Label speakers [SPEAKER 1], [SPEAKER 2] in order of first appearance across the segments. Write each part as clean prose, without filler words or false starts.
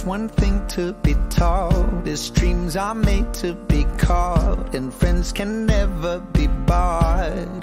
[SPEAKER 1] one thing to be taught, is dreams are made to be caught, and friends can never be bought.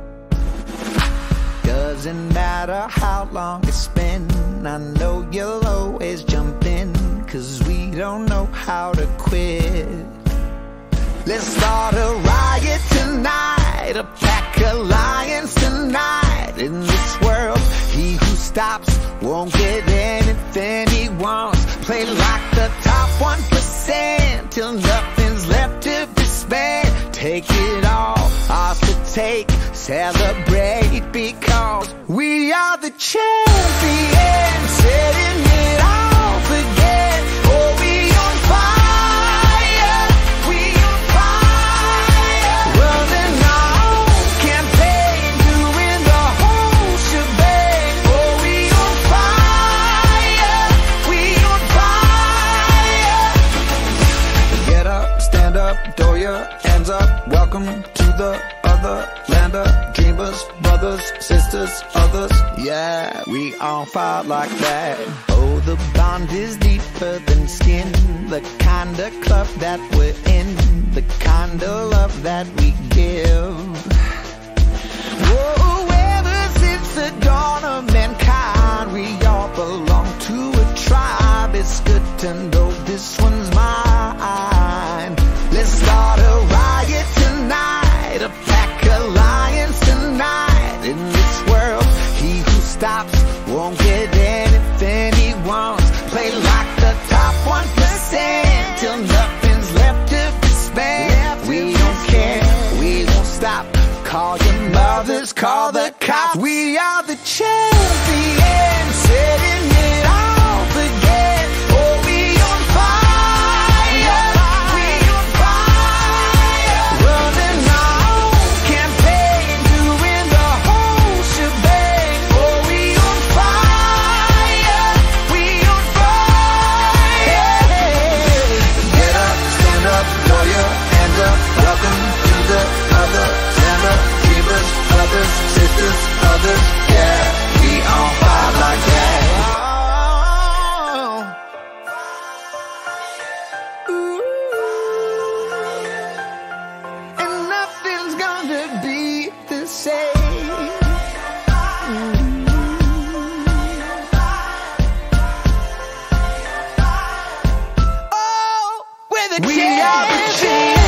[SPEAKER 1] Doesn't matter how long it's been, I know you'll always jump in, 'cause we don't know how to quit. Let's start a riot tonight, a pack of lions tonight. In this world, he who stops won't get anything he wants. Play like the top 1% till nothing's left to be spent. Take it all, ours to take, celebrate, because we are the champions, setting it off again. Oh, we on fire, we on fire, running our own campaign, doing the whole shebang. Oh, we on fire, we on fire. Get up, stand up, throw your hands up. Welcome to the other land of dreamers, brothers, sisters, others. Yeah, we on fire like that. Oh, the bond is deeper than skin, the kind of club that we're in, the kind of love that we give. Whoa, ever since the dawn of mankind, we all belong to a tribe. It's good to know this one's mine. Let's start a riot tonight, a pack of lions tonight. In this world, he who stops won't get anything he wants. Play like the top 1% till nothing's left to be spent. We don't care, we won't stop. Call your mothers, call the cops. We are the champions, setting it off again. Oh, we on fire, we on fire, running our own campaign, doing the whole shebang. Oh, we on fire, we on fire. Get up, stand up, throw your hands up. Welcome to the other land of dreamers, brothers, sisters, others. Yeah, we on fire like that. And nothing's gonna be the same. Oh, we're the champions.